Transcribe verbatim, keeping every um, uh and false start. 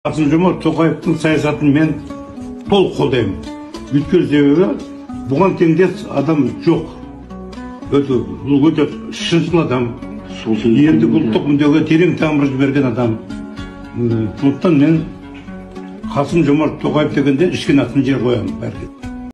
Қасым-Жомарт Тоқаевтың саясатын мен толық қолдаймын. Өйткені себебі бұған теңдес адам жоқ. Бұл өте шыншыл адам. Елдік ұлттық мүддеге терең тамыр жіберген адам. Сондықтан мен Қасым-Жомарт Тоқаев дегенде ішкен атын жер қоямын.